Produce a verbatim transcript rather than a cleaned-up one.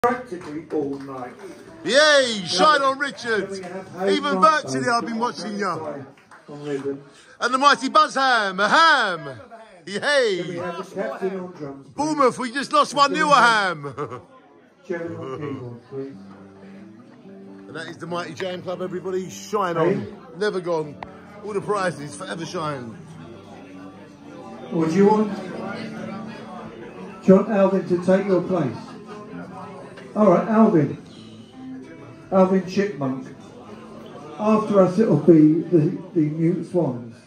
Practically all night. Yay! Shine on, Richard! Even virtually, I've been watching you. And the mighty Buzzham, a ham! Yay! We have the captain on drums. Bournemouth, we just lost one new ham! Jerry on keyboard, please. And that is the mighty Jam Club, everybody. Shine on. Never gone. All the prizes, forever shine. What do you want? Do you want Alvin to take your place? Alright, Alvin. Alvin Chipmunk. After us it'll be the, the Mute Swans.